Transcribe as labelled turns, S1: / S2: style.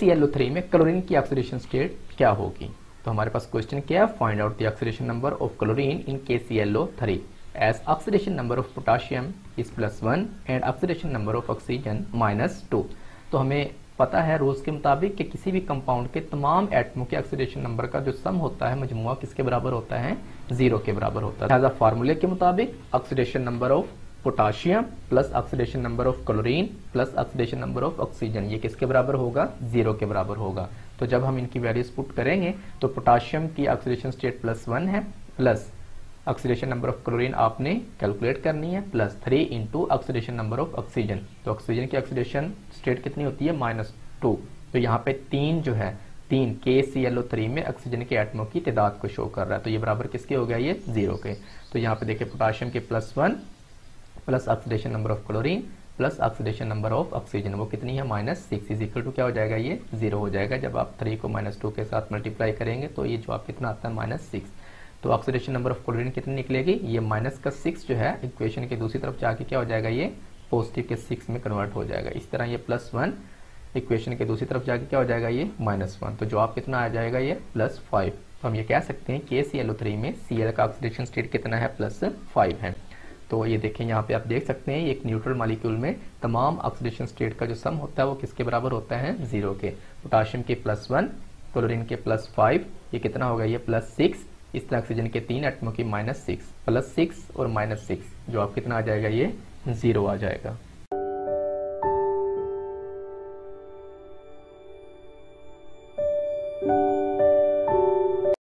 S1: KClO3 में chlorine की oxidation state क्या होगी। तो हमारे पास क्वेश्चन क्या है, find out the oxidation number of chlorine in KClO3 as oxidation number of potassium is +1 and oxidation number of oxygen -2। तो हमें पता है रूल्स के मुताबिक कि किसी भी कंपाउंड के तमाम एटमों के ऑक्सीडेशन नंबर का जो सम होता है मजमुआ किसके बराबर होता है, 0 के बराबर होता है। लिहाजा फार्मूले के मुताबिक oxidation number of potassium plus oxidation number of chlorine plus oxidation number of oxygen ये किसके बराबर होगा, 0 के बराबर होगा। तो जब हम इनकी वैल्यूज पुट करेंगे तो पोटाशियम की ऑक्सीडेशन स्टेट +1 है, plus oxidation number of chlorine आपने कैलकुलेट करनी है, +3 into oxidation number of oxygen. तो ऑक्सीजन की ऑक्सीडेशन स्टेट कितनी होती है, -2। तो यहाँ पे 3 जो है 3 KClO3 में ऑक्सीजन के एटमों की तादाद को शो कर रहा है। तो ये बराबर किसके हो गया, ये 0 के। तो यहाँ पे देखिए पोटाशियम के +1 plus oxidation number of chlorine plus oxidation number of oxygen वो कितनी है, -6 इज इक्वल टू क्या हो जाएगा, ये 0 हो जाएगा। जब आप 3 को -2 के साथ मल्टीप्लाई करेंगे तो ये जवाब कितना आता है, -6। तो ऑक्सीडेशन नंबर ऑफ क्लोरीन कितनी निकलेगी, ये -6 जो है इक्वेशन के दूसरी तरफ जाके क्या हो जाएगा, ये पॉजिटिव के 6 में कन्वर्ट हो जाएगा। इस तरह ये +1 इक्वेशन के दूसरी तरफ जाके क्या हो जाएगा, ये -1। तो जवाब कितना आ जाएगा, ये +5। तो हम ये कह सकते हैं KClO3 में Cl का ऑक्सीडेशन स्टेट कितना है, +5 है। तो ये देखें यहाँ पे आप देख सकते हैं एक न्यूट्रल मॉलिक्यूल में तमाम ऑक्सीडेशन स्टेट का जो सम होता है वो किसके बराबर होता है, 0 के। पोटाशियम के +1, क्लोरीन के +5, ये कितना होगा, ये +6। इस तरह ऑक्सीजन के 3 एटमों की -6, +6 और -6 जो आप कितना आ जाएगा, ये 0 आ जाएगा।